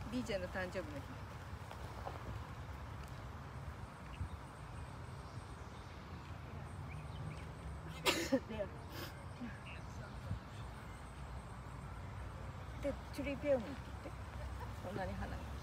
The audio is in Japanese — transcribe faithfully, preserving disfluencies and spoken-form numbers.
B ちゃんの誕生日の日。で、チュリーペオニーって言って、こんなに花が。